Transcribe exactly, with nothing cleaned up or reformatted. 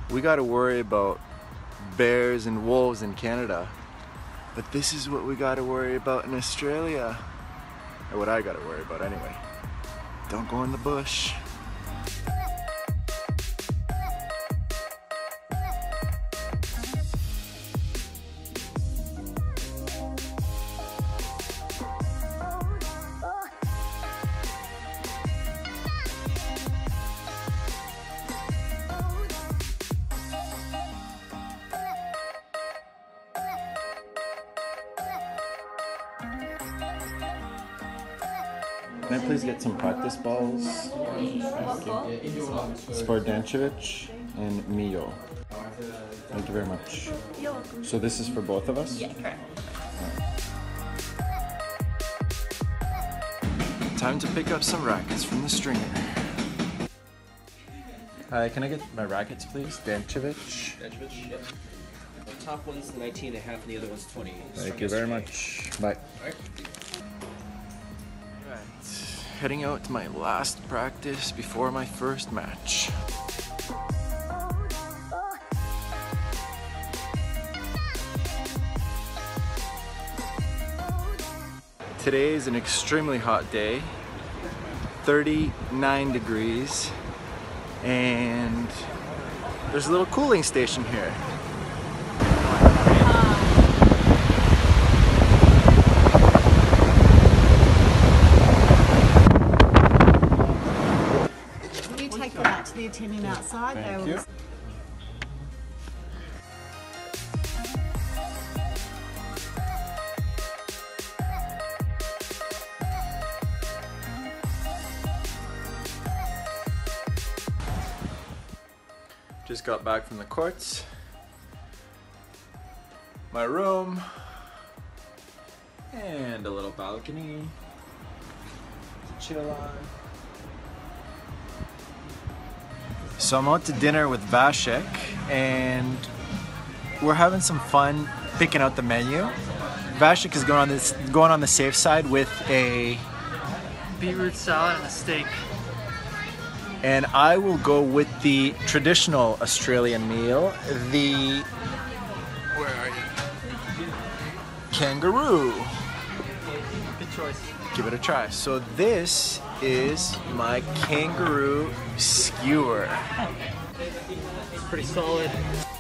we gotta worry about bears and wolves in Canada. But this is what we gotta worry about in Australia. Or what I gotta worry about anyway. Don't go in the bush. Can I please get some practice balls? Thank you. It's for Dancevic and Mio. Thank you very much. You're welcome. So this is for both of us? Yeah, correct. Right. Time to pick up some rackets from the stringer. Hi, can I get my rackets please? Dancevic. Dancevic, yep. The top one's nineteen and a half and the other one's twenty. Thank you very much. Bye. Alright. Heading out to my last practice before my first match. Today is an extremely hot day, thirty-nine degrees, and there's a little cooling station here. Take that out to the attendant outside. Thank they you. will... Just got back from the courts. My room. And a little balcony to chill on. So I'm out to dinner with Vasek and we're having some fun picking out the menu. Vasek is going on this going on the safe side with a beetroot salad and a steak. And I will go with the traditional Australian meal, the where are you? Kangaroo. Good choice. Give it a try. So this is my kangaroo skewer. It's pretty solid.